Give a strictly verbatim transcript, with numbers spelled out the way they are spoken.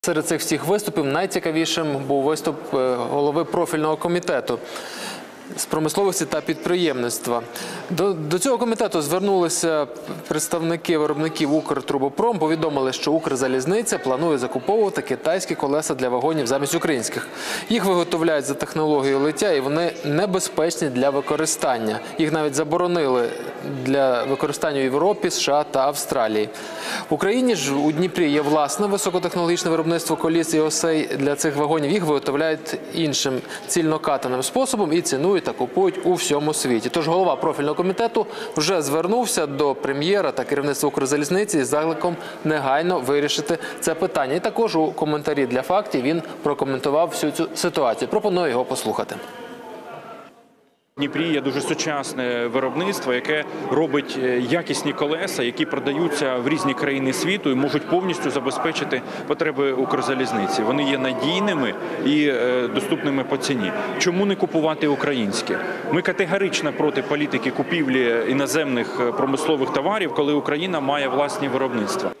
Серед цих всіх виступів найцікавішим був виступ голови профільного комітету з промисловості та підприємництва. До, до цього комітету звернулися представники виробників «Укртрубопром», повідомили, що «Укрзалізниця» планує закуповувати китайські колеса для вагонів замість українських. Їх виготовляють за технологією лиття і вони небезпечні для використання. Їх навіть заборонили для використання в Європі, США та Австралії. В Україні ж у Дніпрі є власне високотехнологічне виробництво коліс і осей для цих вагонів. Їх виготовляють іншим цільнокатаним способом і цінують та купують у всьому світі. Тож голова профільного комітету вже звернувся до прем'єра та керівництва «Укрзалізниці» з закликом негайно вирішити це питання. І також у коментарі для «Фактів» він прокоментував всю цю ситуацію. Пропоную його послухати. В Дніпрі є дуже сучасне виробництво, яке робить якісні колеса, які продаються в різні країни світу і можуть повністю забезпечити потреби Укрзалізниці. Вони є надійними і доступними по ціні. Чому не купувати українське? Ми категорично проти політики купівлі іноземних промислових товарів, коли Україна має власні виробництва.